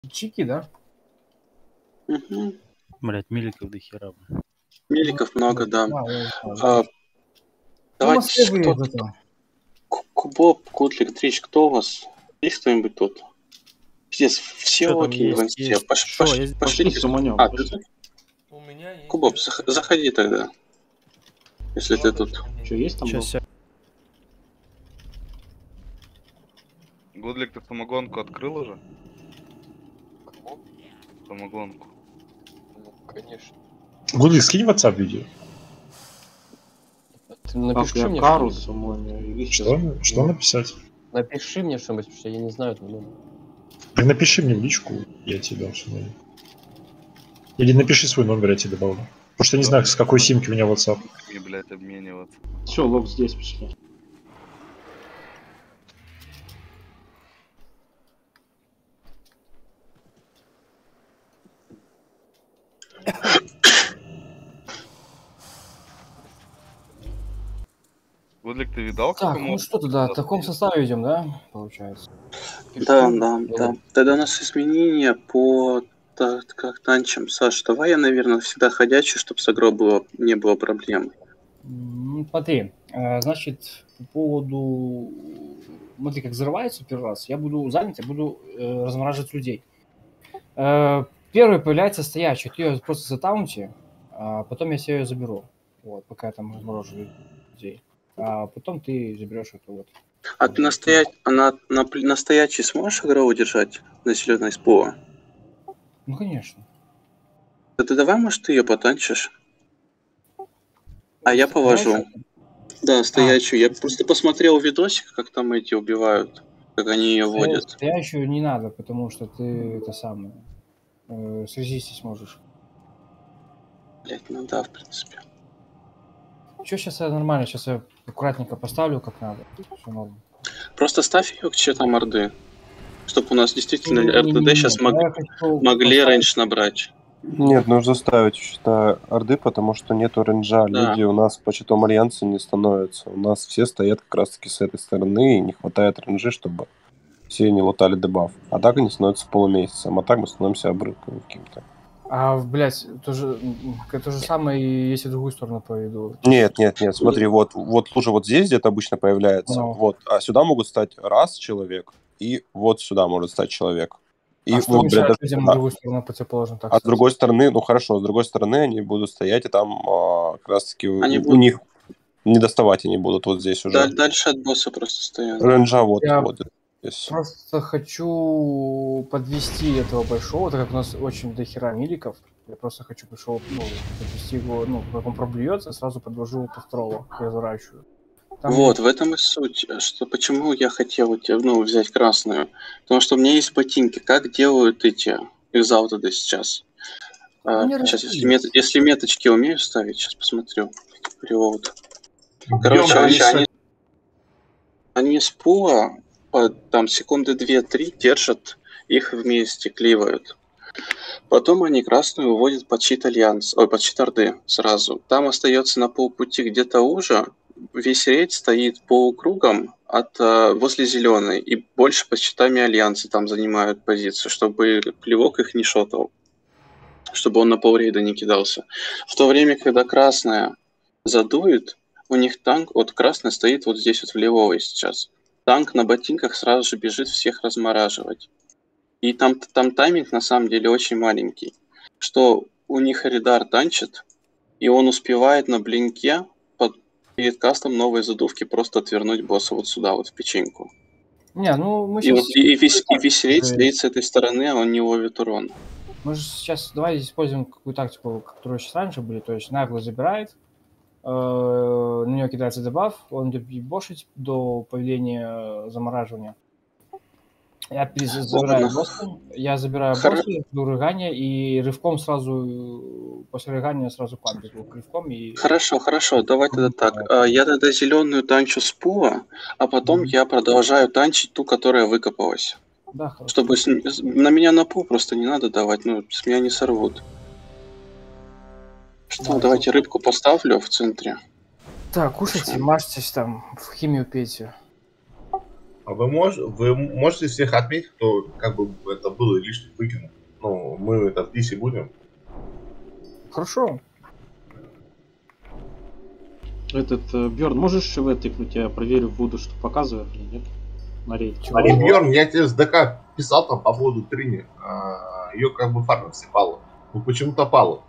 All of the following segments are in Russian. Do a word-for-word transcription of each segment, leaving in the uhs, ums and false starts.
Чики, да? Угу. Блять, миликов до хера. Миликов много, да. Да, я знаю, А, да. давайте, Ну, кто Москве там. Кубоб, Котлик, Трич, кто у вас? Есть кто-нибудь тут? Пиздец, все Что там окей есть, в инсте. есть. Пош, Шо, пош, есть? пошли. Пошли суманем. А, ты тут? У меня есть. Кубоб, зах- заходи тогда. Если ты тут. Что, есть там? Сейчас я... Гудлик, ты самогонку открыл уже? Кого? Самогонку. Ну, конечно. Гудлик, скинь в WhatsApp видео. Ты напиши Так, мне я кару что-нибудь. самой. Или Что? сейчас. Что написать? Напиши мне что-нибудь, потому что я не знаю твой номер. Так напиши мне в личку, я тебе дам свой номер. Или напиши свой номер, я тебе добавлю. Потому что я не знаю, с какой симки у меня WhatsApp. И, блядь, обмениваться. Все, лог здесь пошли. Гудлик, ты видал, Так, как ну что тогда, в таком составе идем, да, получается? Да, да, да. Тогда у нас изменения по так, как танчам. Саш, давай я, наверное, всегда ходячий, чтобы с агро было, не было проблем. Ну, смотри, э, значит, по поводу... Смотри, как взрывается первый раз, я буду занят, я буду э, размораживать людей. Э, первый появляется стоячий, ты ее просто затаунти, а потом я себе ее заберу. Вот, пока я там разморожу людей. А потом ты заберешь эту вот. А ты настоять, а на, на, настоящий сможешь агро удержать на зеленой спова? Ну, конечно. Да ты давай, может, ты ее потанчишь? А я положу. Да, стоячую. Я просто посмотрел видосик, как там эти убивают, как они ее водят. Стоящую не надо, потому что ты это самое. Э, срезистить можешь. Блять, ну да, в принципе. Че, сейчас я нормально, сейчас я аккуратненько поставлю, как надо. Все норм. Просто ставь ее к чьей-то орды. Чтобы у нас действительно Не, не, не, РТД не, сейчас я мог... хочу могли поставить- раньше набрать. Нет, нужно ставить счета орды, потому что нету ренджа. Да. Люди у нас по счетам альянса не становятся. У нас все стоят как раз таки с этой стороны, и не хватает ренджи, чтобы все не лутали дебаф. А так они становятся полумесяцем, а так мы становимся обрывком каким-то. А, блядь, то же, м, то же самое, если в другую сторону поведу. Нет, нет, нет, смотри, вот, вот лужа вот здесь где-то обычно появляется, Ну. вот, а сюда могут стать раз человек, и вот сюда может стать человек. И А что вот, блядь, мешает даже- людям да. в другую сторону противоположно так А с стать? другой стороны, ну хорошо, с другой стороны они будут стоять, и там а, как раз таки у, Они у будут- них не доставать они будут вот здесь уже. Даль- дальше от босса просто стоят. Ренджа вот, Я- вот здесь. Просто хочу подвести этого большого, так как у нас очень дохера миликов. Я просто хочу большого, ну, подвести его, ну, как он проблюется, сразу подвожу по второго, разворачиваю. Там Вот, в этом и суть, что почему я хотел у тебя, ну, взять красную. Потому что у меня есть ботинки. Как делают эти экзалтеды сейчас? А, Не сейчас, расти. если, мет- если меточки умею ставить, сейчас посмотрю. Reload. Короче, Короче, они, они, они с пула по, там секунды две-три держат, их вместе кливают. Потом они красную уводят под щит Альянс, ой, под щит Орды сразу. Там остается на полпути где-то уже. Весь рейд стоит полукругом от, э, возле зеленой, и больше под щитами Альянса там занимают позицию, чтобы плевок их не шотал, чтобы он на полрейда не кидался. В то время, когда красная задует, у них танк, вот красная стоит вот здесь вот в левой сейчас. Танк на ботинках сразу же бежит всех размораживать. И там, там тайминг на самом деле очень маленький. Что у них Ридар танчит, и он успевает на блинке под, перед кастом новой задувки просто отвернуть босса вот сюда, вот в печеньку. Не, ну мы И, сейчас... вот, и, и весь, и весь рейд Жесть. стоит с этой стороны, а он не ловит урон. Мы же сейчас давай используем какую тактику, которую сейчас раньше были, то есть нагло забирает, э, на него кидается дебаф, он идет ебошить до появления замораживания. Я перез- забираю Ладно. босса, я забираю Хоро- босса, иду рыгание, и рывком сразу, после рыгания сразу к вам бегу рывком и... Хорошо, хорошо, давай тогда так. А, Я тогда зеленую танчу с пула, а потом Мгм. я продолжаю танчить ту, которая выкопалась. Да, хорошо. Чтобы с- с- на меня на пул просто не надо давать, ну, с меня не сорвут. Что, Да, давайте рыбку поставлю в центре. Так, кушайте, мажьтесь там, в химию пейте. А вы, мож, вы можете всех отметить, кто как бы это было лишним выкинул? Ну, мы это в дисе будем. Хорошо. Этот, э, Бьорн, можешь ШВ тыкнуть? Я проверю в Вуду, что показывает или нет. На рейд. Смотри, Бьорн, я тебе с ДК писал там по поводу Трини. А, ее как бы фармер всепала. Ну почему-то пала.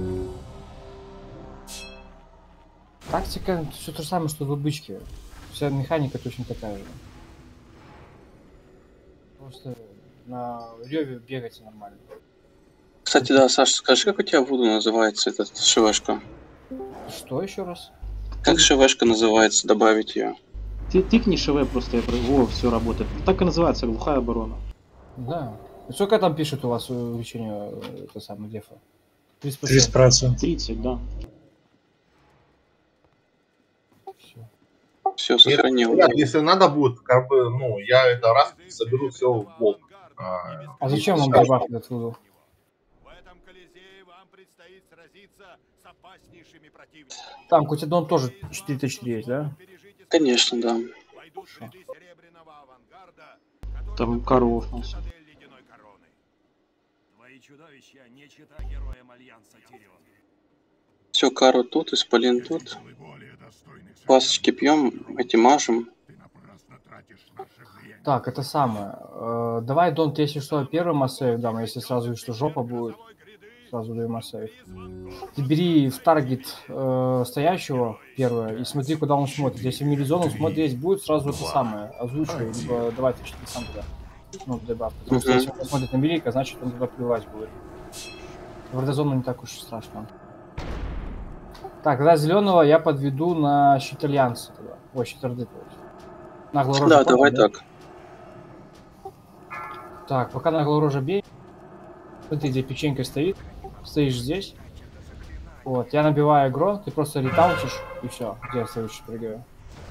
Тактика все то же самое, что в обычке. Вся механика точно такая же. Просто на реве бегать нормально. Кстати, да, Саша, скажи, как у тебя Вуду называется, этот ШВшка? Что еще раз? Как ШВшка называется, добавить ее? Ты тыкни ШВ просто, я про... О, все работает. Так и называется, глухая оборона. Да. И сколько там пишет у вас увеличение это самое дефа? тридцать процентов. тридцать, да. Все, сохранил. Ребят, если надо будет, как бы, ну, я это раз соберу все в блок. А, А зачем и вам скажу. дебаф этот Вуду? Там Кутидон тоже четыре на четыре есть, да? Конечно, да. Там коров у нас. Все, Кару тут, Исполин тут. Пасочки пьем, эти мажем. Так, это самое. Э, давай, Донт, если что, первый массейв дам, если сразу что жопа будет, сразу даю массейв. Ты бери в таргет э, стоящего первое и смотри, куда он смотрит. Если в милизону смотреть будет, сразу это самое, озвучивай, либо давай ты что-то сам туда. Ну, дебаф. Потому что Мгм. если он смотрит на Мирика, значит он туда плевать будет. В Редозону не так уж и страшно. Так, тогда зеленого я подведу на щит Альянса тогда. Ой, щит Орды, то есть. Нагло рожа Да, понял, давай так. Так, пока нагло рожа бей. Смотри, где печенька стоит. Стоишь здесь. Вот, я набиваю агро, ты просто ретаучишь, и все. Где я следующий прыгаю?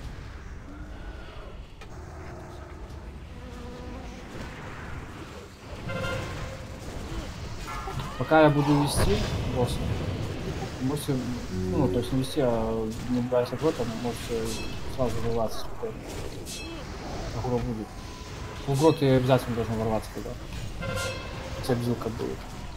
Пока я буду вести босса, можете, ну, то есть не вести, а не брать агро, там можете сразу ворваться спокойно. Агро будет. В агро ты обязательно должен ворваться тогда. Хотя бзилка будет.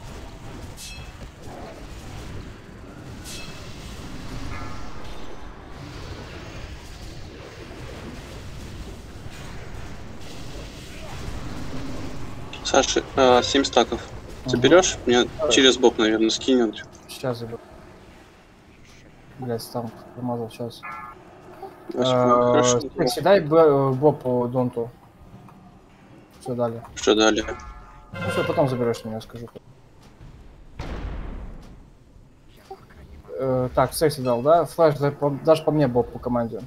Саша, э, семь стаков. Заберешь? Мне через бок, наверное, скинет. Сейчас заберу. Блять, там промазал, сейчас. Хорошо. Секси, дай б- боб по Донту. Все далее. Что далее? Ну все, потом заберешь меня, скажу. Э, так, секси дал, да? Флэш, дай по- дашь по мне боб по команде.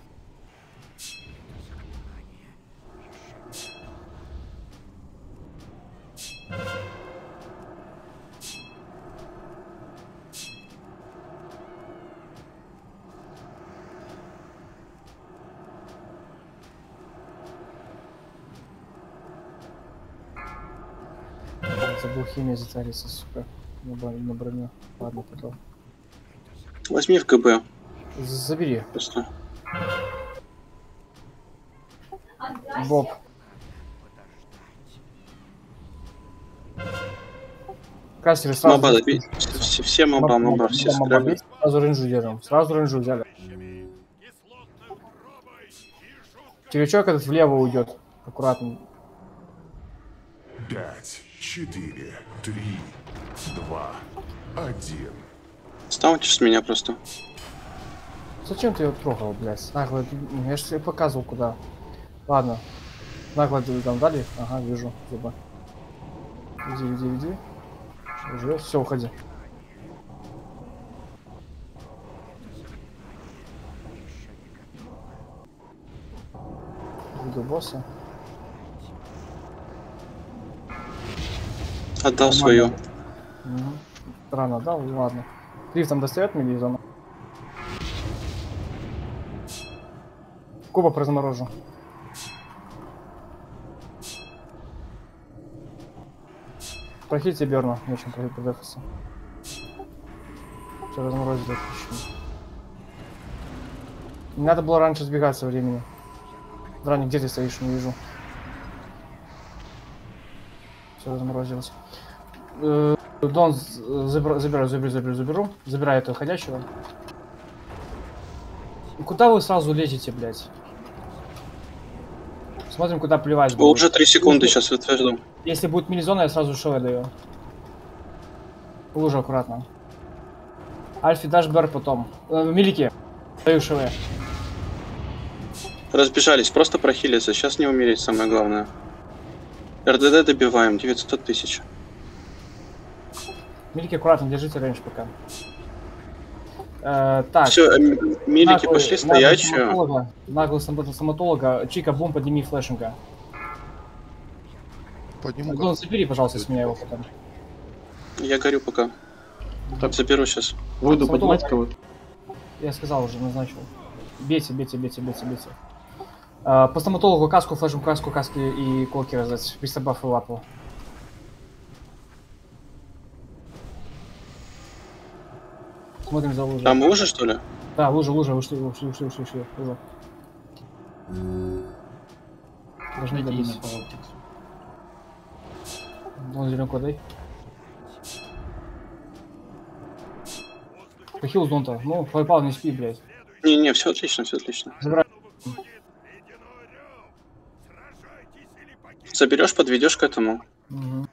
Блин, забыл химию затариться, сука. На броню, на броню. Ладно, потом. Возьми в ГБ. Забери. Просто. Боб. Кассеры сразу... Моба добить. Все, все моба, моба, все сыграли. Сразу рейнджу держим. Сразу рейнджу взяли. Червячок этот влево уйдет. Аккуратно. Пять, четыре, три, два, один. Стаунтишь с меня просто. Зачем ты его трогал, блядь? Нагло, ты- я же тебе показывал куда. Ладно. Нагло ты там дали? Ага, вижу. Зуба. Иди, иди, иди. Уже, все, уходи. Видел босса. Отдал свою. Угу. Рано дал, ну ладно. Крив там достает милизона. Кубок разморожу. Прохильте Берна, нечем прохить по дефусу. Все разморозили, отлично. Не надо было раньше сбегать со времени. Драник, где ты стоишь, не вижу. Все разморозилось. Э, Дон, з- забра- забираю, заберу, заберу, заберу. Забираю этого ходячего. И куда вы сразу лезете, блядь? Смотрим, куда плевать будет. Уже три секунды сейчас утверждаю. Если будет мини-зона, я сразу шоу даю. Лужа аккуратно. Альфи дашь Бэр потом. Э, Милики. Даю ШВ. Разбежались, просто прохилиться. Сейчас не умереть, самое главное. РДД добиваем, девятьсот тысяч. Милики аккуратно, держите рейндж пока. Э, так. Все, милики пошли стоячую. Стоматолога, наглый стоматолога, стоматолога. Чика, бум, подними флешинга. Подниму. Дон, забери, пожалуйста, с меня его потом. Я горю пока. Так. Заберу сейчас. Выйду Стоматолог. поднимать кого-то. Я сказал уже, назначил. Бейте, бейте, бейте, бейте, бейте. Э, по стоматологу каску, флешем каску, каски и колки раздать. Быстро баф и лапу. Смотрим за лужей. Там лужа, что ли? Да, лужа, лужа, ушли, ушли, ушли, ушли, ушли, лужа. Должны добить. Вон зеленку дай. Похил зонта. Ну, попал, не спи, блядь. Не-не, все отлично, все отлично. Забирай. Заберешь, подведешь к этому. Угу.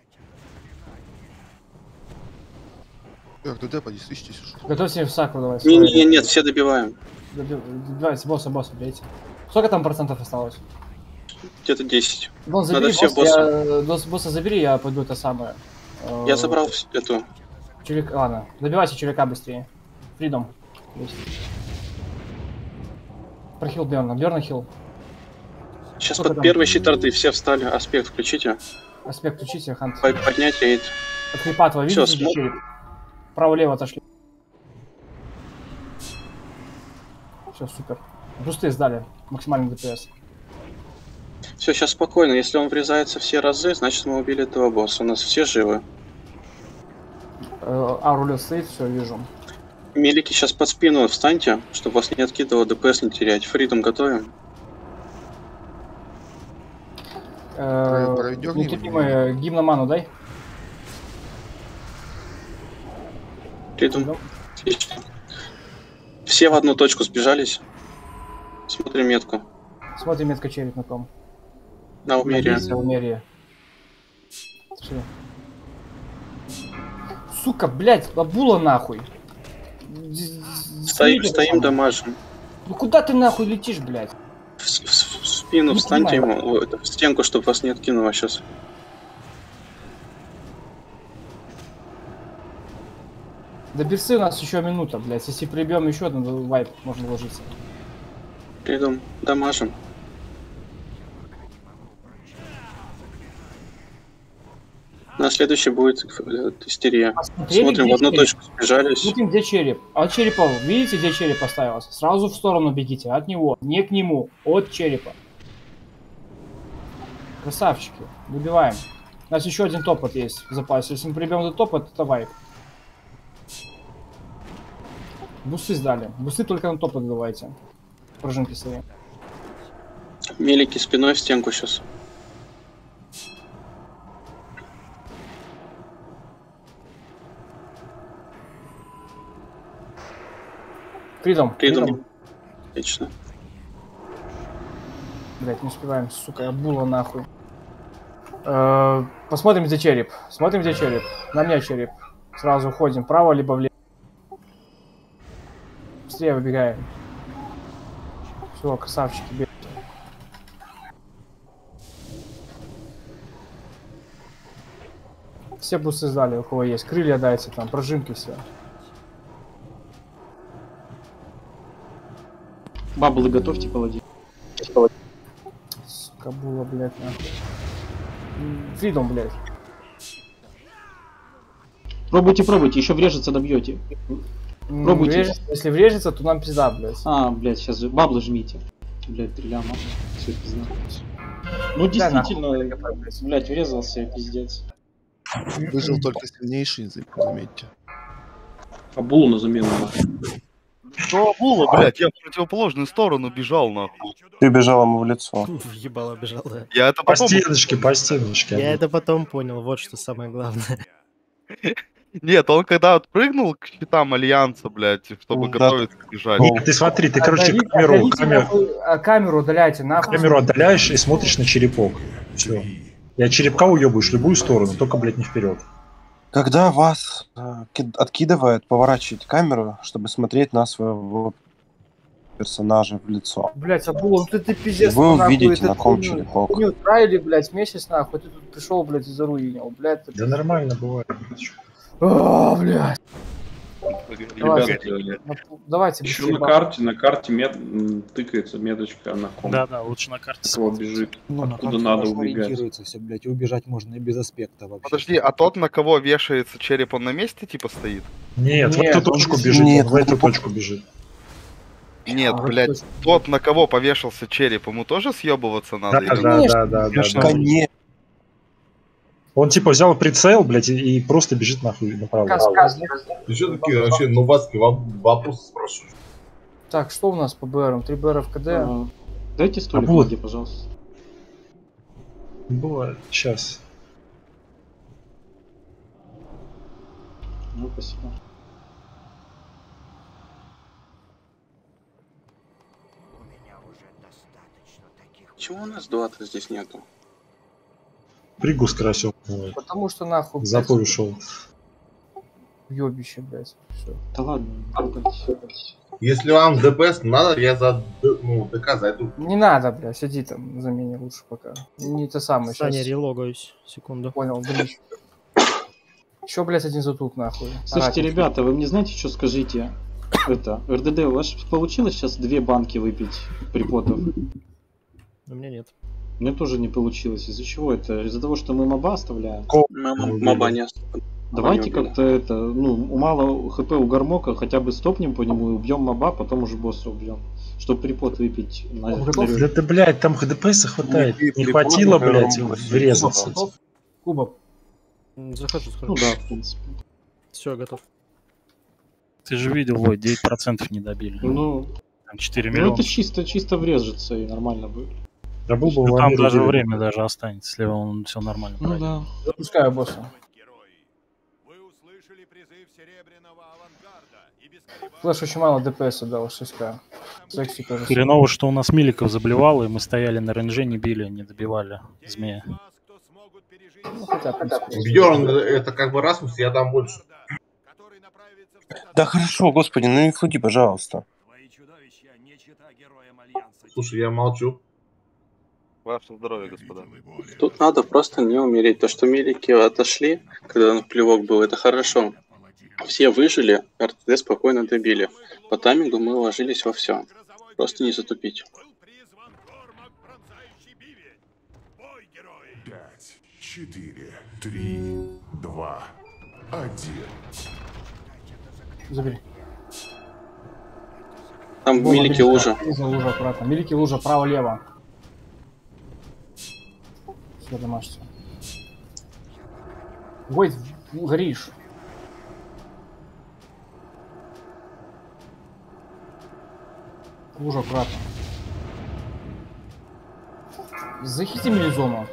Эх, ДД подистычьтесь уж. Готовься в сакру давай. Не, не, нет, все добиваем. Добивайте, босса, босса, бейте. Сколько там процентов осталось? Где-то десять. Дон, Надо забери всех босса, боссов. я, дос- босса забери, я пойду это самое. Я Э, забрал вс- эту. Чулик, ладно, добивайте чулика быстрее. Фридом. Есть. Прохил Берна, Берна хил. Сейчас Сколько под там? первый щит арты все встали. Аспект включите. Аспект включите, хант. По- Поднять рейд. От Хрипатова, Всё, видите, смо- череп? Право-лево отошли. Все, супер. Бусты сдали. Максимальный ДПС. Все, сейчас спокойно. Если он врезается все разы, значит мы убили этого босса. У нас все живы. Э, А, рулет стоит, все, вижу. Милики, сейчас под спину встаньте, чтобы вас не откидывало, ДПС не терять. Фридом готовим. Э, Пройдём Нетерпимый гимноману дай. Фридом. Отлично. Все в одну точку сбежались. Смотрим метку. Смотрим метка череп на ком. На умере. На умере. Пошли. Сука, блядь, бабула нахуй. Стоим, Смотрите, стоим, пацаны. дамажим. Ну куда ты нахуй летишь, блядь? В, с- в с- в спину Не встаньте понимаю. ему, в, это, в стенку, чтобы вас не откинуло сейчас. До берсы у нас еще минута, блядь. Если прибьем еще один вайп, можно ложиться. Фридом, дамажим. На следующий будет э, истерия. Посмотрели, Смотрим, где в одну череп? точку сбежались. Смотрим, где череп. От черепа, видите, где череп поставился? Сразу в сторону бегите, от него, не к нему, от черепа. Красавчики, выбиваем. У нас еще один топот есть в запасе. Если мы прибьем этот топот, это вайп. Бусы сдали. Бусы только на топот давайте. Пружинки свои. Мелики спиной в стенку сейчас. Фридом, Фридом. фридом. Отлично. Блять, не успеваем, сука, я була нахуй. Э, посмотрим, где череп. Смотрим, где череп. На меня череп. Сразу уходим вправо, либо влево. Быстрее выбегаем. Все, красавчики, бегайте. Все бусы сдали, у кого есть. Крылья дайте, там, прожимки все. Баблы готовьте, паладин. Сука, было, блядь, нахуй. Фридом, блядь. Пробуйте, пробуйте, еще врежется, добьете. М, Пробуйте. врежется- если врежется, то нам пизда, блядь. А, блядь, сейчас же баблы жмите. Блядь, три ляма. Все пизда. Ну Да, действительно, блядь, врезался, пиздец. Выжил только сильнейший, заметьте. А булу на замену. Что было, блядь? Я в противоположную сторону бежал, нахуй. Ты бежал ему в лицо. Ебало бежал, да. Я это По потом... стеночке, по стеночке. Я это потом понял, вот что самое главное. Нет, он когда отпрыгнул к щитам Альянса, блядь, чтобы Да. готовиться бежать. Нет, ты смотри, ты, короче, Отдалите- камеру, отдалите камеру, нахуй, а, камеру удаляйте, нахуй. камеру отдаляешь и смотришь на черепок. Все. И от черепка уебываешь в любую сторону, только, блядь, не вперед. Когда вас э, ки- откидывает, поворачивайте камеру, чтобы смотреть на своего персонажа в лицо. Блять, Абула, ну ты, ты пиздец. Вы нахуй, увидите, ты на ком хуйню- черепок. хуйню траили, блядь, месяц нахуй, ты тут пришел, блядь, и заруинил, блядь. ты- Да нормально бывает. А, блядь. Давайте, Ребята, ну, давайте Еще быстрее, на баб. карте, на карте мет... м, тыкается меточка на ком. Да-да, лучше на карте Кто бежит, Ну, на откуда карте надо хорошо убегать. ориентируется все, блядь, и убежать можно и без аспекта вообще. Подожди, а тот, на кого вешается череп, он на месте типа стоит? Нет, в Нет, эту он точку бежит. бежит, Нет, он в эту он по- точку бежит. Нет, А, блядь, точно. тот, на кого повешался череп, ему тоже съебываться Да, надо? или- да, Конечно, да, да, да, конечно. да. Конечно. Он типа взял прицел, блядь, и, и просто бежит нахуй направо. Сказ, сказ. Ты что такие вообще нубацкие воп- вопросы спрашиваешь? Так, что у нас по БРам? три БР в КД. А, Дайте столик А вот. ноги, пожалуйста. Бывает. Сейчас. Ну, спасибо. Чего у нас дуата здесь нету? Пригу с карасем. бывает. Потому что нахуй, блядь, Запой ушел. ёбище, блядь. Всё. Да ладно, ругайтесь. Если вам ДПС надо, я за Д- ну, ДК зайду. Не надо, блядь, сиди там на замене лучше пока. Не то самое. Саня, Сейчас релогаюсь. Секунду. понял, блин. Чё, блядь, один затук нахуй? Слушайте, Орать. ребята, вы мне знаете, что скажите? Это, РДД, у вас получилось сейчас две банки выпить припотов? У меня нет. Мне тоже не получилось. Из-за чего это? Из-за того, что мы моба оставляем? М- Моба не ост- Давайте не убили. как-то это, ну, у мало хп у Гармока, хотя бы стопнем по нему и убьем моба, потом уже босса убьем. Чтобы припот выпить на, на Да рё- ты, блядь, там ХДПСа хватает. Не, Не не хватило, помню, блядь, прям врезаться. Готов? Кубок. М, Захожу, захожу. Ну да, в принципе. Все, готов. Ты же видел, вот, девять процентов не добили. Ну, Там четыре ну миллиона. это чисто, чисто врежется и нормально будет. Да был бы Ну, в там Америке, даже блядь. время даже останется, если он все нормально Ну пройдет. да. Запускаю босса. Флэш очень мало ДПС дал, шесть ка. Секси тоже. Хреново, что у нас Миликов заблевал, и мы стояли на ренже, не били, не добивали змея. Ну, хотя, в принципе, Бьерн, это как бы Расмус, я дам больше. Да хорошо, господи, ну не флуди, пожалуйста. Слушай, я молчу. Ваше здоровье, господа. Тут надо просто не умереть. То, что милики отошли, когда на плевок был, это хорошо. Все выжили, РТД спокойно добили. По таймингу мы уложились во все. Просто не затупить. Пять, четыре, три, два, один. забери. Там Вова, милики милики, лужа. Лужа, лужа, аккуратно. Милики, лужа, право-лево. Все, домашься. Войт, горишь. Лужа, аккуратно. Захити милизону.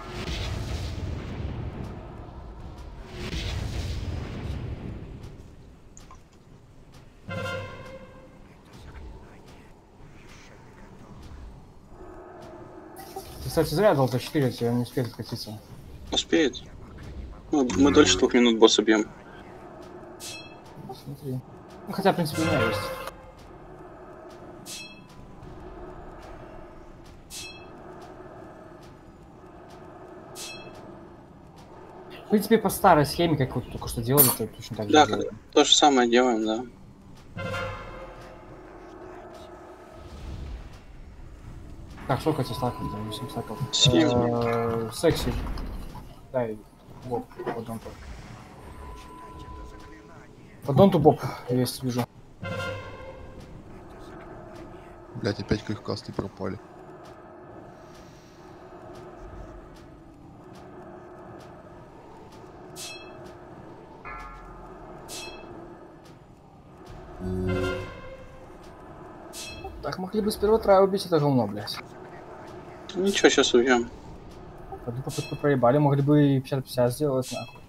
Ты, кстати, зря дал Т четыре, тебе не успеет откатиться. Успеет. Ну, мы дольше двух минут босса бьем. Смотри. Ну, хотя, в принципе, у меня есть. В принципе, по старой схеме, как вот только что делали, то точно так же Да, делаем. как- то же самое делаем, да. Так, сколько тебе стаков? Да, восемь стаков. Семь. Э, Секси. Дай, Боб, подонту. Подонту Боб есть, вижу. Блять, опять как касты пропали. Так, могли бы с первого трая убить это говно, блядь. Ничего, сейчас убьем. Одну попытку проебали, могли бы пятьдесят пятьдесят сделать, нахуй.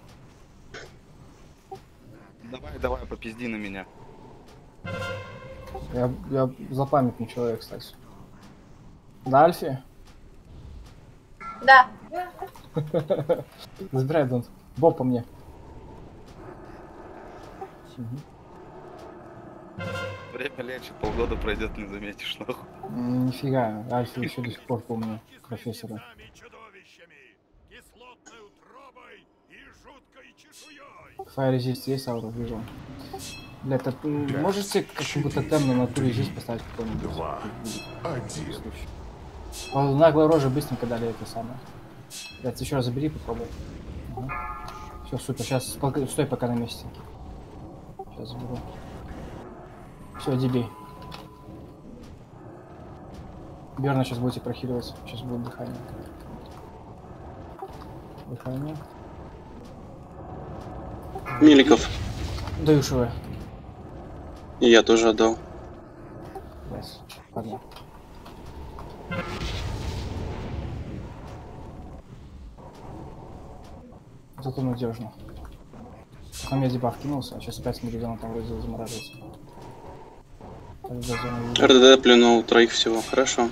Давай, давай, попизди на меня. Я, я злопамятный человек, кстати. Да, Альфи? Да. Забирай, Дон. Боб по мне. Время лечит, полгода пройдет, не заметишь, нахуй. М, Нифига, Альфи еще до сих пор помню профессора. Fire Resist есть, Аура, вижу. Бля, это можете какой-нибудь тотем на натуре здесь поставить какой-нибудь? Два. Один. По наглой роже быстренько дали это самое. Блядь, еще раз забери, попробуй. Ага. Все, супер, сейчас стой пока на месте. Сейчас заберу. Все, дебей. Берна сейчас будете прохиливать. Сейчас будет дыхание. Дыхание. Миликов. Даю швы. И я тоже отдал. Yes. Ладно. Зато надежно. На меня дебаф кинулся, а сейчас опять Меридион там вроде замораживается. РДД плюнул троих всего, хорошо.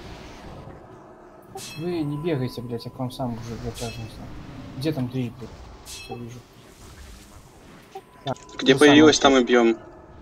Вы не бегайте, блять, я к вам сам уже затяжусь. Где там три, блядь? Все вижу. Так, где появилась, там и бьем.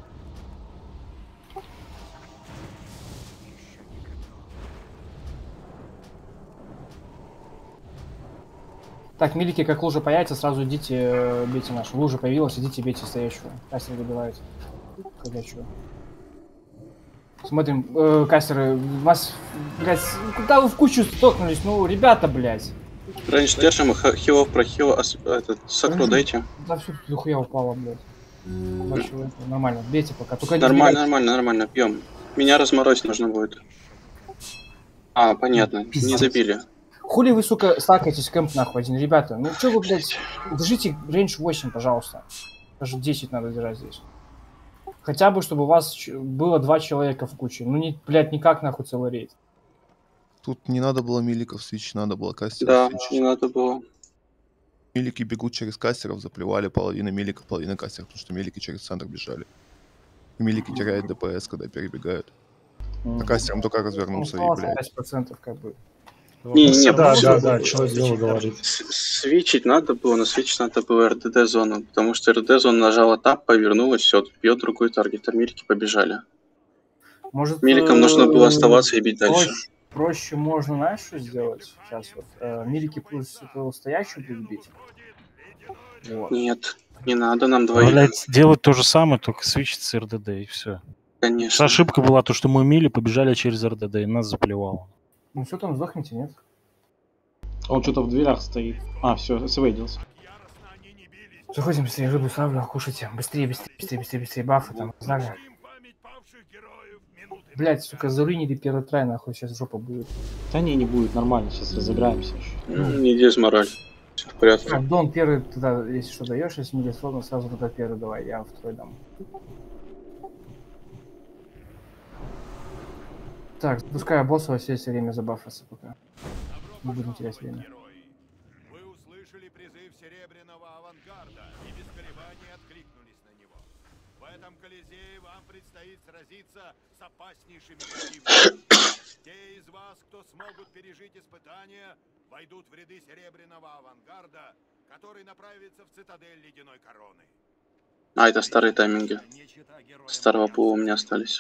Так, милики, как лужа появится, сразу идите, э, бейте нашу. Лужа появилась, идите, бейте стоящую. Кастер добивает. Ходячую. Смотрим, э, кастеры, вас, блядь, куда вы в кучу столкнулись? Ну, ребята, блядь. Раньше держим, хилов про хил, этот, сакру дайте. Да все, тут хуя упало, блядь. Большой, нормально, бейте пока. Только нормально, нормально, нормально, пьем. Меня разморозить нужно будет. А, понятно, Пиздец. Не забили. Хули вы, сука, стакаетесь кэмп нахуй один, ребята? Ну чё вы, блядь, держите рейндж восемь, пожалуйста. Даже десять надо держать здесь. Хотя бы, чтобы у вас было два человека в куче. Ну, не, блядь, никак нахуй целый рейд. Тут не надо было миликов свич, надо было кастеров Да, свич. не надо было. Милики бегут через кастеров, заплевали половина миликов, половина кастеров, потому что милики через центр бежали. И милики теряют ДПС, когда перебегают. Mm-hmm. А кастером только развернулся ну, и, блядь. пять процентов как бы. Не, не, да, да, да, человек дело говорит. Свечить надо было, но свечить надо было РДД зону, потому что РДД зона нажала тап, повернулась, все, бьет другой таргет, а милики побежали. Может, миликам нужно было оставаться и бить проще, дальше. Проще можно, знаешь, что сделать? Сейчас вот. Э, милики плюс стоящую будут бить. Вот. Нет, не надо, нам двоих. Блять, делать то же самое, только свичить с РДД и все. Конечно. Ошибка была то, что мы мили побежали через РДД и нас заплевало. Ну что там, сдохните, нет? Он что-то в дверях стоит. А, все, свейдился. Заходим быстрее, рыбу ставлю, кушайте. Быстрее, быстрее, быстрее, быстрее, быстрее, бафы там, знали. Блять, сука, зарынили первый трай, нахуй, сейчас жопа будет. Да не, не будет, нормально, сейчас разыграемся еще. Ну, не дезмораль. Все в порядке. Так, Дон, первый туда, если что даешь, если не сложно, сразу туда первый давай, я второй дам. Так, запускаю босса, во все время забафаться пока. Не будем терять время. Вы услышали призыв Серебряного Авангарда и без колебаний откликнулись на него. В этом Колизее вам предстоит сразиться с опаснейшими противниками. Те из вас, кто смогут пережить испытания, войдут в ряды Серебряного Авангарда, который направится в цитадель Ледяной Короны. А, это старые тайминги. Старого пула у меня остались.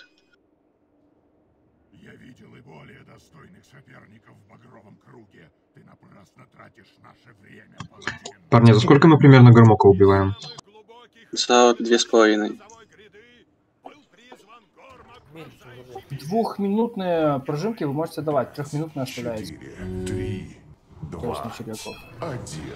Я видел и более достойных соперников в Багровом круге. Ты напрасно тратишь наше время, паладин. Парни, за сколько мы примерно Гормока убиваем? За две с половиной. Двухминутные прожимки вы можете давать, трехминутные оставляете. Три, два, один.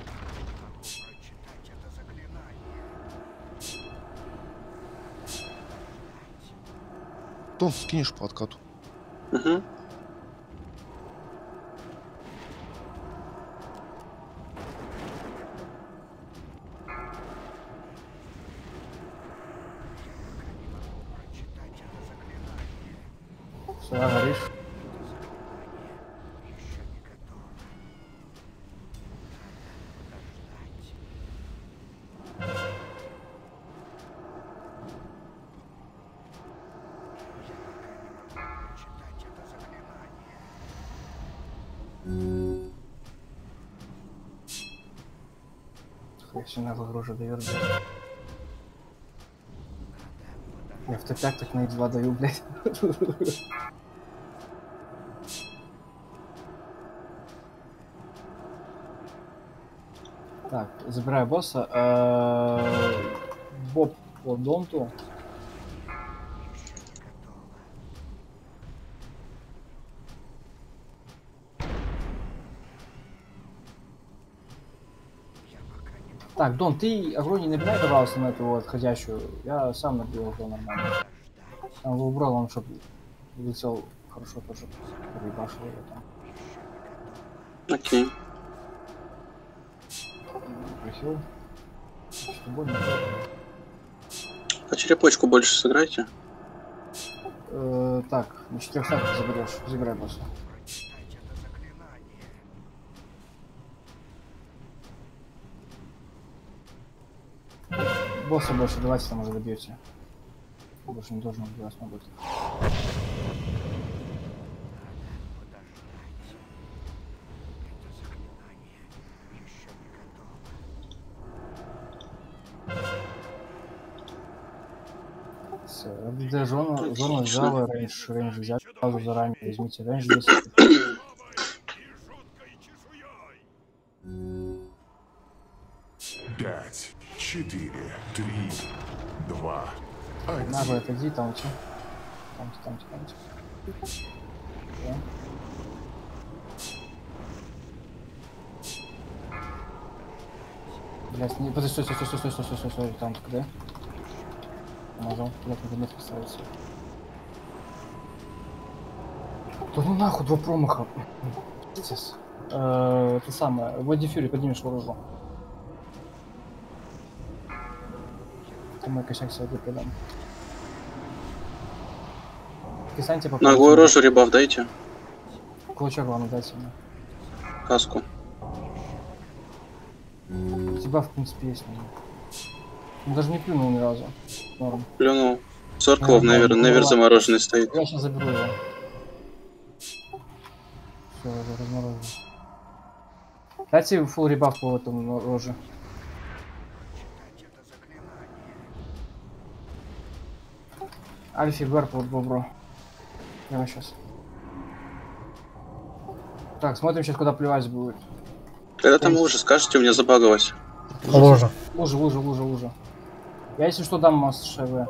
Том, скинешь по откату. Угу. Сюда горишь. Если надо уже дает, блядь. Я в топ пять так на и два даю, блядь. Так, забираю босса. Боб по донту. Так, Дон, ты огонь не набирай, пожалуйста, на эту вот отходящую. Я сам набил уже нормально. Там убрал он, чтобы вылетел хорошо тоже. Перебашил его там. Окей. Прохил. Что больно? По черепочку больше сыграйте. Э, так, на четырехсот заберешь. Забирай босса. Босса больше давайте там уже добьете. Больше не должен убивать, могут. Все, РДД зону, зону взял, рейндж, рейндж взял, сразу заранее возьмите рейндж здесь. Пять, четыре, три, два, Нахуй отойди, там че? Тамте, тамте, тамте. Да. Блять, не, подожди, стой, стой, стой, стой, стой, стой, стой, стой, там где? Помазал, блять, надо метку ставить. Да ну нахуй, два промаха. Пиздец. Э, это самое, Води Фьюри, поднимешь вооружу. Это мой косяк сегодня продам. Кисаньте по Наглую рожу ребаф дайте. Кулачок главное дайте мне. Каску. Тебя в принципе есть. Он даже не плюнул ни разу. Норм. Плюнул. Сорклов, Невер, Невер замороженный стоит. Я сейчас заберу его. Все, уже разморозил. Дайте фулл ребаф по этому роже. Альфи Гарп вот бобро. Прямо сейчас. Так, смотрим сейчас, куда плевать будет. Когда там лужа, скажете, у меня забагалось. Лужа. Лужа, лужа, лужа, лужа. Я если что дам масс ШВ.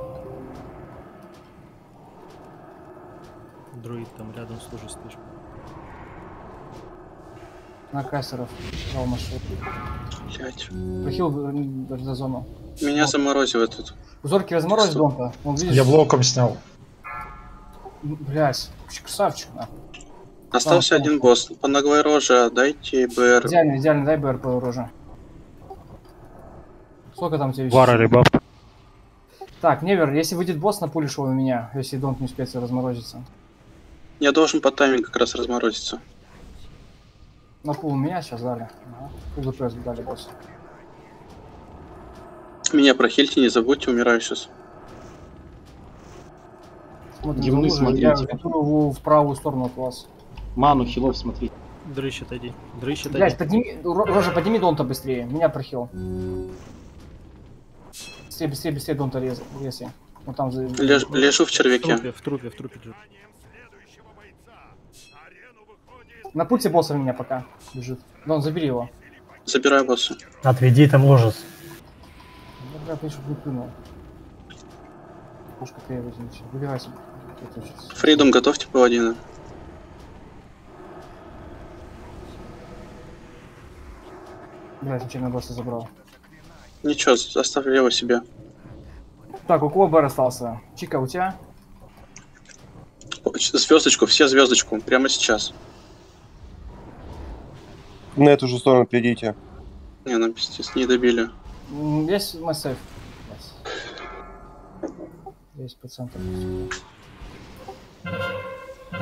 Друид там рядом с лужей стоишь. На кассеров. Дал машину. Блять. Прохил до зону. Меня вот. Заморозивает тут. Узорки разморозь, Донта. Он, видишь, Я блоком снял. Блять, красавчик, на. Остался Там, один босс. По наглой роже дайте БР. Идеально, идеально, дай БР по роже. Сколько там тебе? Вара ребаф. Так, Невер, если выйдет босс, напулишь его у меня, если Донт не успеет разморозиться. Я должен по таймингу как раз разморозиться. На пул у меня сейчас дали. Ага. Пул ДПС дали босс. Меня прохильте, не забудьте, умираю сейчас. Смотрим, Дивны за лужей. Я смотрите. готовлю в правую сторону от вас. Ману, хилов смотри. Дрыщ отойди. Дрыщ отойди. Блять, подними, Ро- Рожа, подними Донта быстрее. Меня прохил. Быстрее, быстрее, быстрее Донта рез, рези. Вот там за... Леж- лежу в червяке. В трупе, в трупе, в трупе. лежит. На пути босса у меня пока бежит. Дон, забери его. Забираю босса. Отведи там ужас. Да, бля, ты чтобы не плюнул. Пушка ты возьмите. Выбирайся. Фридом, готовьте паладина. Блять, зачем я босса забрал? Ничего, оставлю его себе. Так, у кого БР остался? Чика, у тебя? Звездочку, все звездочку, прямо сейчас. На эту же сторону придите. Не, нам пиздец, не добили. М, Есть мой сейф. десять процентов.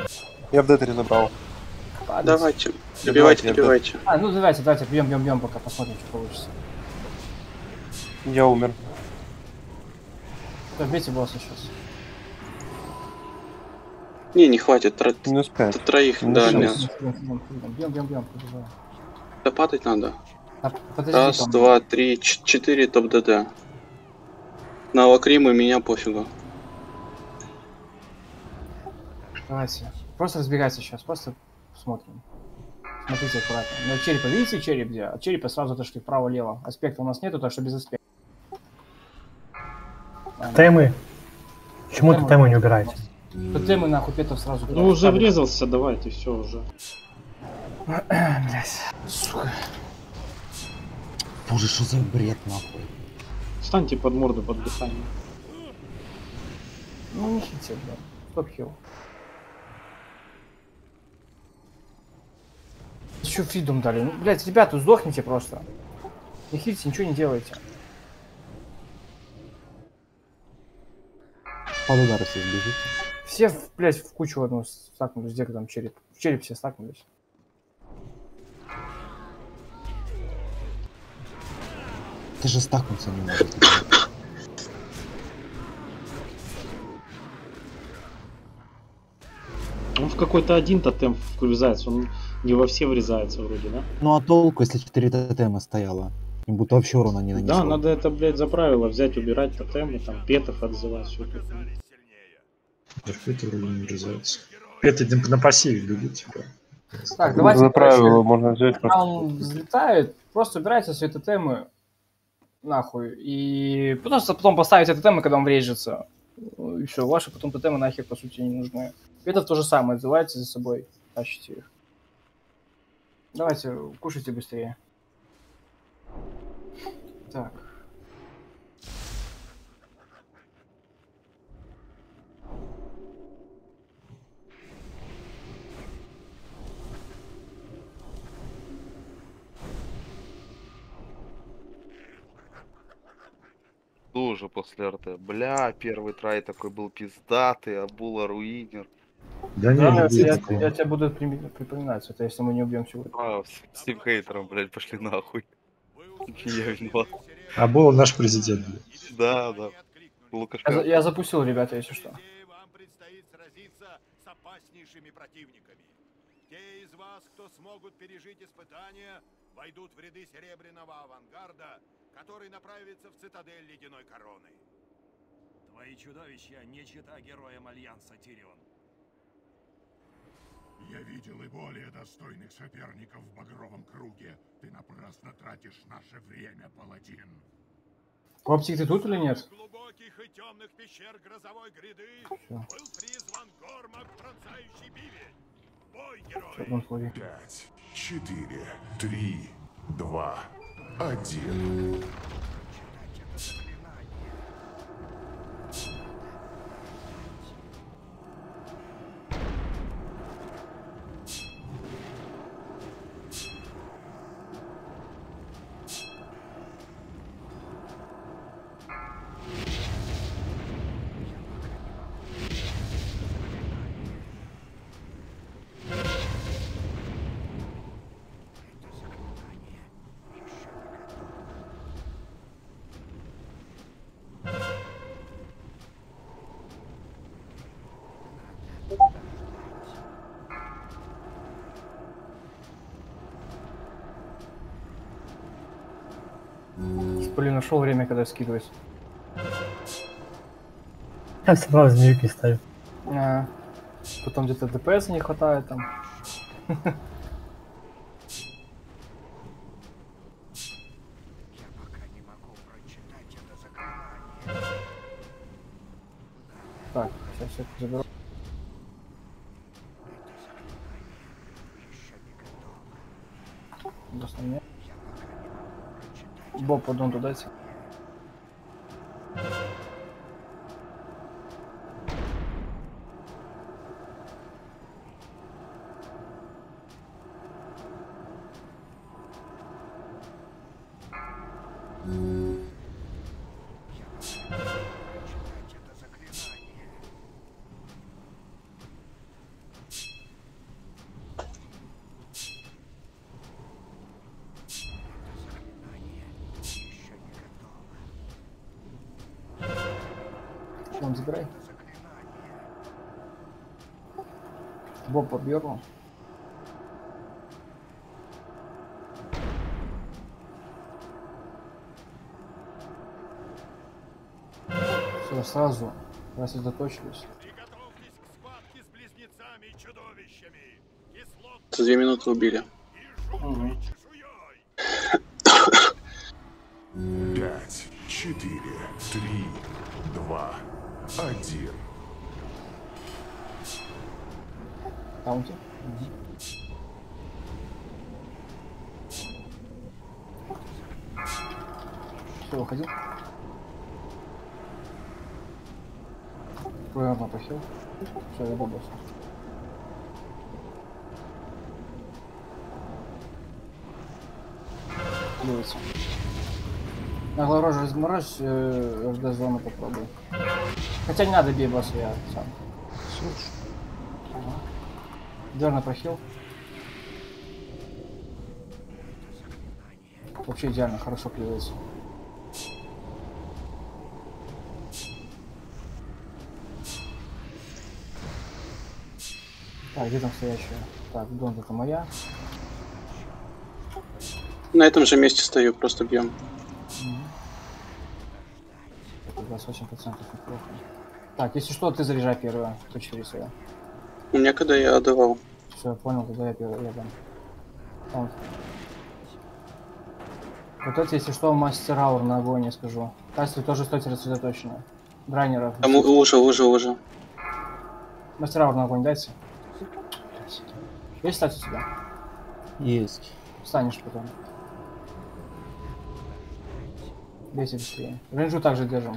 Я в Детере забрал. Давайте, добивайте, добивайте. А, ну давайте, давайте, бьем, бьем, бьем, пока посмотрим, что получится. Я умер. Бейте босса сейчас. Не, не хватит, тро... Минус пять. троих, да, нет. Бьем, бьем, бьем. Да падать надо. А, подожди, Раз, там. два, три, четыре топ ДД. На Лакриму меня пофигу. Давайте. Просто разбегайся сейчас, просто смотрим. Смотрите аккуратно. Ну, черепа, видите череп где? От черепа сразу отошли вправо-лево. Аспекта у нас нету, так что без аспекта. Темы. Почему ты темы не убираете? Темы нахуй петов сразу. Ну уже врезался, давайте, все уже. Блять, сука. Боже, что за бред нахуй. Встаньте под морду, под дыхание. Ну не хите, блядь. Стоп-хилл. Еще фридом дали. Ну, блять, ребята, сдохните просто. Не хильте, ничего не делайте. Под удар все сбежите. Все, блять, в кучу одну стакнулись, где там череп. В череп все стакнулись. Ты же стакнуться не можешь. Он в какой-то один тотем врезается, он не во все врезается вроде, да? Ну а толку, если четыре тотема стояло? Им будто вообще урона не нанесло. Да, надо это, блядь, за правило взять, убирать тотемы, там, петов отзывать, все это. Да в петы вроде не врезается. Петы на пассиве бегут, типа. Так, давайте. За правило можно взять. Когда он взлетает, просто убирайте все тотемы нахуй. И просто потом поставите тотемы, когда он врежется. И все, ваши потом тотемы нахер по сути не нужны. Петов то же самое, отзывайте за собой, тащите их. Давайте, кушайте быстрее. Так. Тоже после РТ. Бля, первый трай такой был пиздатый, а Була руинер. Да, Да, нет, я, нет, я, я тебя буду при- припоминать, это если мы не убьем сегодня. А, с тем хейтером, блядь, пошли нахуй. Я виноват. А был наш президент, блядь. Да, да. Я, Лукашенко. за- я запустил, ребята, если что. Вам предстоит сразиться с опаснейшими противниками. Те из вас, кто смогут пережить испытания, войдут в ряды Серебряного авангарда, который направится в цитадель Ледяной Короны. Твои чудовища не чита героям Альянса, Тирион. Я видел и более достойных соперников в Багровом круге. Ты напрасно тратишь наше время, паладин. Оптик, ты тут или нет? В глубоких и темных пещер грозовой гряды Всё. был призван Гормак, пронзающий бивень. Бой, герой! Всё, вон смотри. Пять, четыре, три, два, один. Блин, нашел время, когда скидывать. Я всегда змейки ставлю. А, потом где-то ДПС не хватает там. Так, сейчас все заберу. Достань. Боб, подон туда. Он забирай. Боб побьёрнул. Все, сразу рассредоточились. За две минуты убили. Угу. Пять, четыре, три, два, один. Таунти. Все, выходил. Правильно похил. Все, я бабос. Делается. На глороже разморозь, э, ФД зону попробую. Хотя не надо, бей босса, я сам. Ага. Дерна прохил. Вообще идеально, хорошо клеится. Так, где там стоящая? Так, Дон, это моя. На этом же месте стою, просто бьем. двадцать восемь процентов неплохо. Так, если что, ты заряжай первую. Кто четыре своя. У меня когда я отдавал. Все, я понял, тогда я первый, я дам. Вот. Вот это, если что, мастер аур на огонь, я скажу. Кастри тоже стойте рассредоточенно. Драйнеров. Там уже, уже, уже. Мастер аур на огонь дайте. Есть стать у тебя? Есть. Встанешь потом. Бейте быстрее. Рейнджу также держим.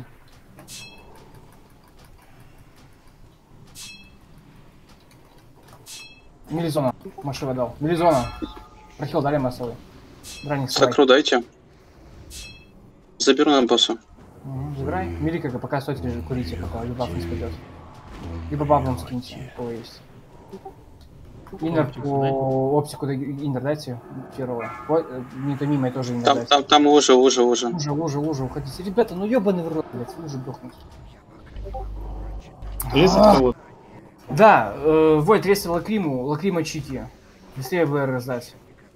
Милизона. Машива дал. Милизона. Прохил, дали массовый. Браник Сакру дайте. Заберу на босса. Угу, забирай. Милика, пока стойте, курите, пока баф не спадет. Либо баблом скиньте, у кого есть. Иннер по оптику иннер дайте первого. Не то мимо, тоже иннер там, дайте. там, там уже, уже, уже. Уже, уже, уже, уходите. Ребята, ну ёбаный в рот, блядь, уже дохнуть. Есть от кого-то? Да, э, Войд ресил Лакриму, Лакрима чити. Быстрее ВР раздать.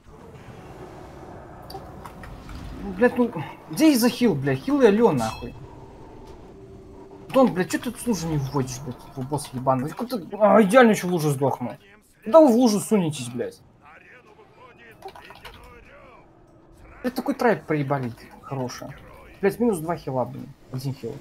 Блядь, ну, где из-за хил, блядь? Хил и Алё, нахуй. Дон, блядь, что ты тут в лужу не вводишь, блядь, в босс ебаный? А, идеально еще в лужу сдохну. Да вы в лужу сунетесь, блядь. Это такой трайп проебали, хороший. Блядь, минус два хила, блин. Один хил.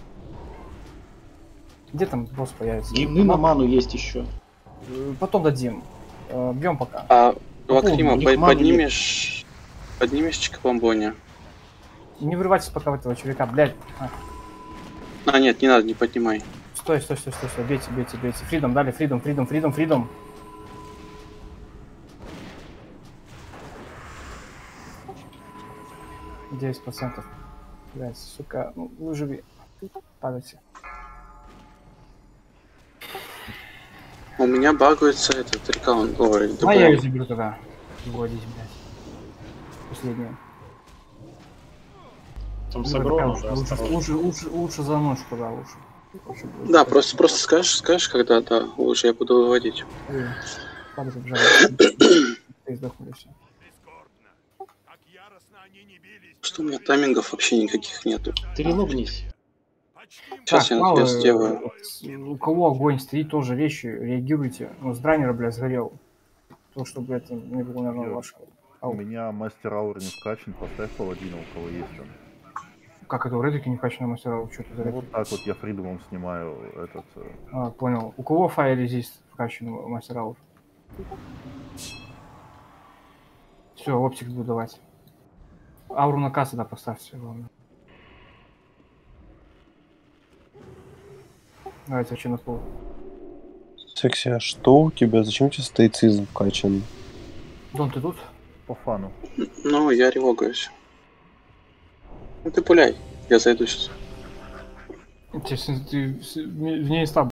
Где там босс появится? Гимны на ману есть еще. Потом дадим. Бьем пока. А, Лакрима, по поднимешь... Поднимешь чикабомбони. Не вырывайтесь пока в этого чувака, блядь. А. а, нет, не надо, не поднимай. Стой, стой, стой, стой, стой. Бейте, бейте, бейте. Фридом дали, фридом, фридом, фридом, фридом. девять процентов. Блядь, сука, ну выживи. Падайте. У меня багуется этот рекаунт. Ой, а я ее заберу тогда. Вводить, блядь. Последнюю. Там с огромным уже лучше, лучше, лучше, лучше за ночь куда лучше. лучше да, просто, просто скажешь, скажешь, когда, да, лучше я буду выводить. Что у меня таймингов вообще никаких нету. Ты релогнись. Сейчас так, я, мало, я сделаю. У кого огонь стоит, тоже вещи, реагируйте. Ну, с драйнера, блядь, сгорел. То, чтобы это не было, наверное, вашего. У меня мастер аур не скачан, поставь паладина, у кого есть он. Как это, у Редики не вкачанный мастер аур? Что-то ну, вот так вот я фридумом снимаю этот... А, понял. У кого Fire Resist вкачанный мастер аур? Все, оптик буду давать. Ауру на кассу, да, поставьте. Ладно. Давайте, вообще на пол. Секси, а что у тебя? Зачем у тебя стоицизм вкачан? Дон, ты тут? По фану. Ну, я ревогаюсь. Ну ты пуляй, я зайду сейчас. Ты, ты, ты, ты, не стал